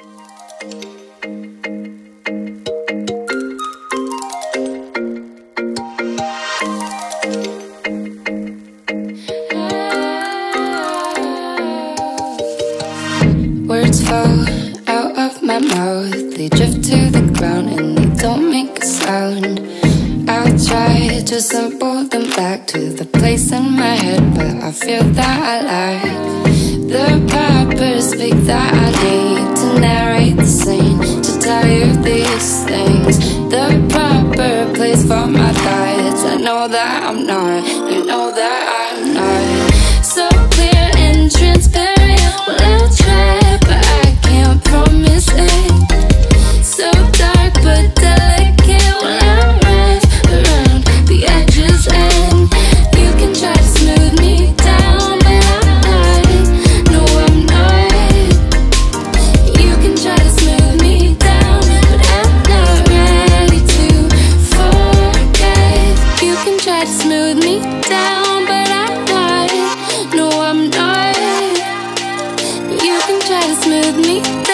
Words fall out of my mouth, they drift to the ground and they don't make a sound. I'll try to assemble them back to the place in my head, but I feel that I lack the proper speak that I need to narrate the scene, to tell you these things. The proper place for my thoughts. I know that I'm not, you know that I'm not so clear and transparent. Well, I'll try, but I can't promise it. So dark but delicate when I wrap around the edges, and you can try to smooth me down, but I'm not, no I'm not. You can try to smooth me down, but I'm not ready to forget. You can try to smooth me down, but I'm not, no I'm not. You can try to smooth me down.